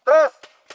3.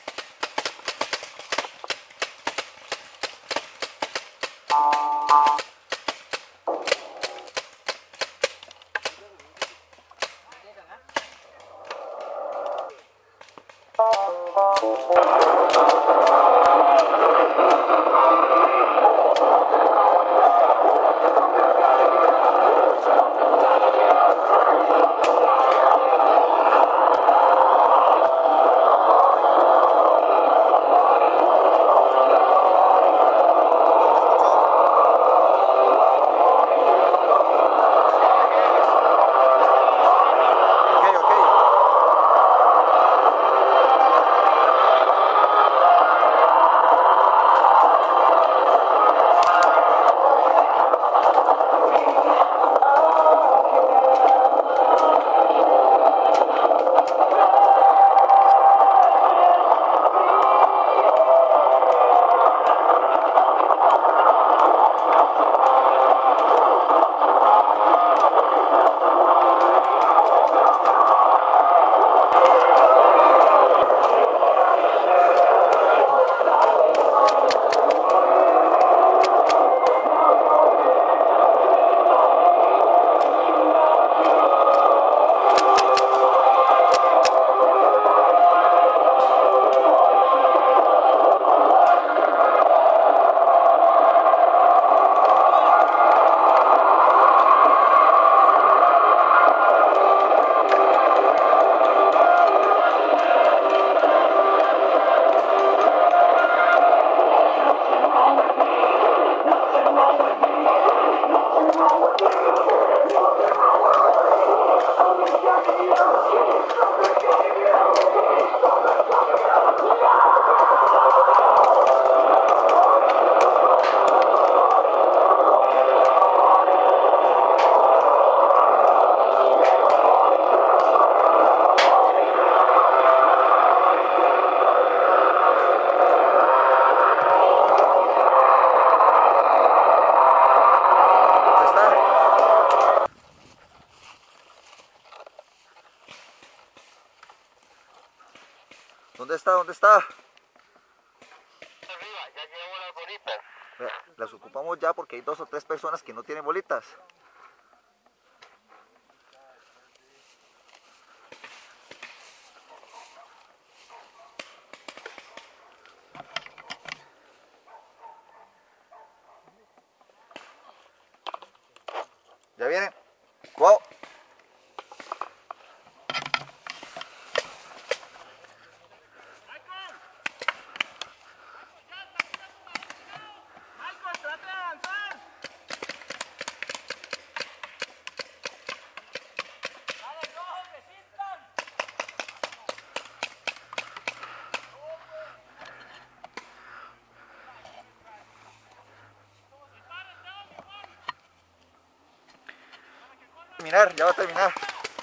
¿Dónde está? ¿Dónde está? Arriba, ya llevo las bolitas. Las ocupamos ya porque hay 2 o 3 personas que no tienen bolitas. Ya vienen. Wow. Ya va a terminar.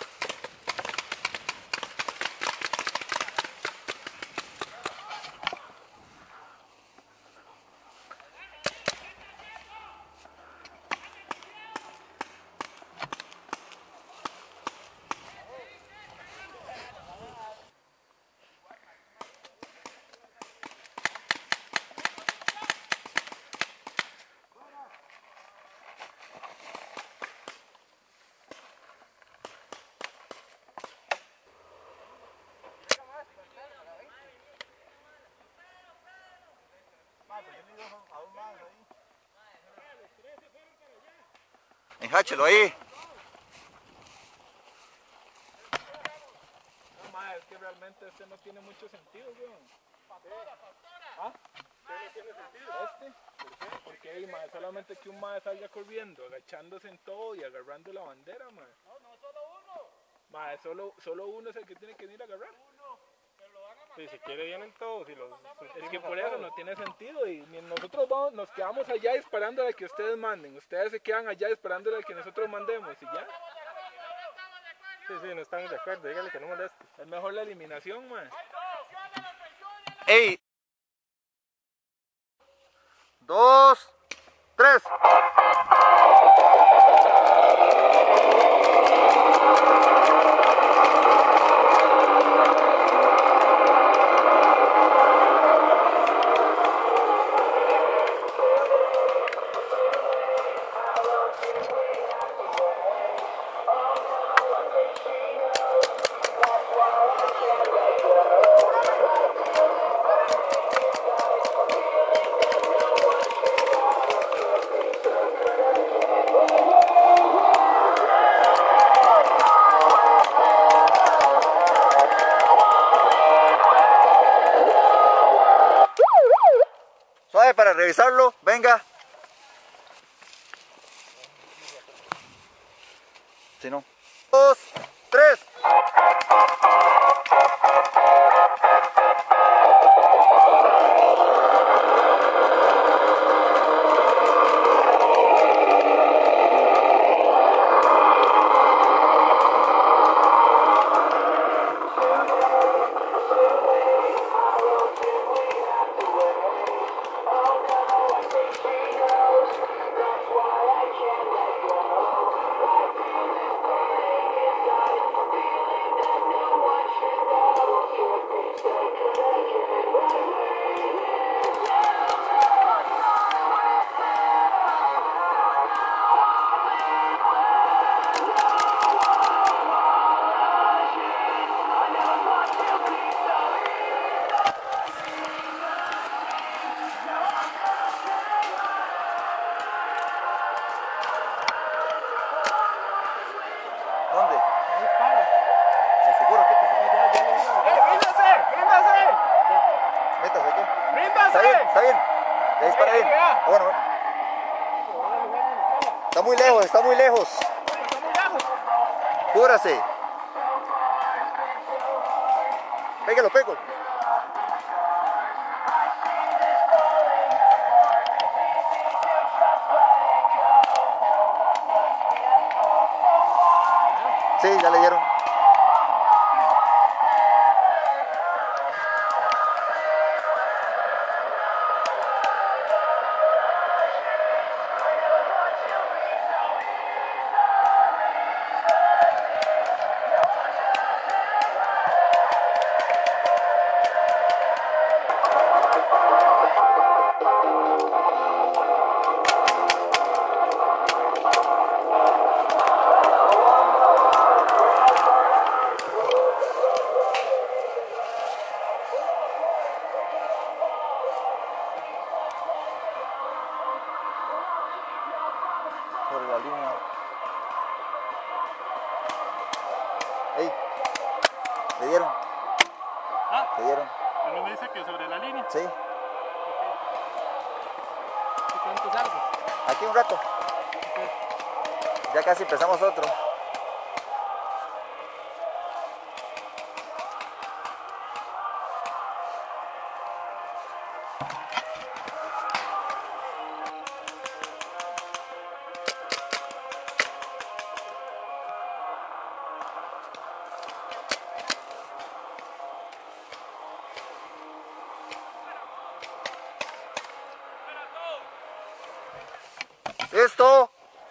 Enjáchelo ahí. No, ma, es que realmente este no tiene mucho sentido, weón. ¿Ah? ¿No tiene sentido? ¿Por qué? Porque, ma, solamente que un ma salga corriendo, agachándose en todo y agarrando la bandera, ma. No, solo uno. Ma, solo uno es el que tiene que venir a agarrar. Sí, si quiere vienen todos y los... Es que por eso no tiene sentido y nosotros nos quedamos allá esperando a que ustedes manden. Ustedes se quedan allá esperando a que nosotros mandemos y ya. Sí, no estamos de acuerdo, dígale que no moleste. Es mejor la eliminación, man. ¡Ey! 2, 3. para revisarlo, venga. Si no. 2, 3. ¿Dónde? ¿Seguro? ¡Ríndase! ¡Ríndase! Métase aquí. ¡Ríndase! Está bien, está bien. Ya dispara bien. Ya. Bueno, está muy lejos, está muy lejos. Cúbrase. Pégalo, pégalo. Sí, ya le dieron. Sobre la línea. ¡Ey! ¿Le dieron? Ah, ¿Le dieron? pero me dice que sobre la línea. Sí. ¿Y cuánto salgo? Aquí un rato. Ya casi empezamos otro. ¡Listo!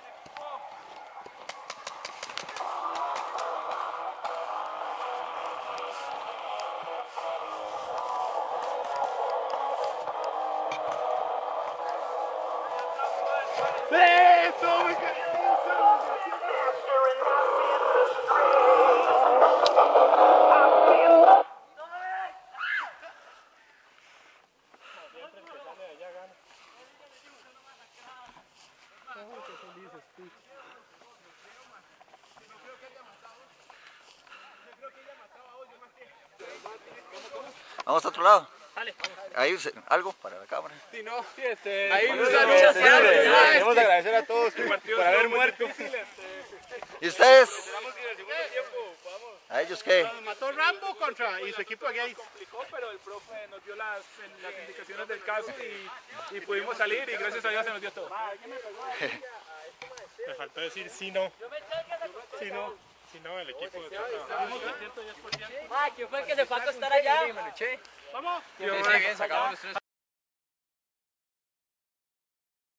Vamos a otro lado. Ahí algo para la cámara. Sí, no, sí, Ahí un nos saludo. queremos agradecer a todos por haber muerto. ¿Y ustedes? Esperamos que en el segundo tiempo podamos. ¿A ellos qué? Nos mató Rambo contra y su equipo aquí. Complicó, pero el profe nos dio las indicaciones del caso y pudimos salir y gracias a Dios se nos dio todo. Me faltó decir si no. Si no, el equipo de ¿Quién fue el que se fue a acostar allá? Vamos. Bien, sacamos los tres.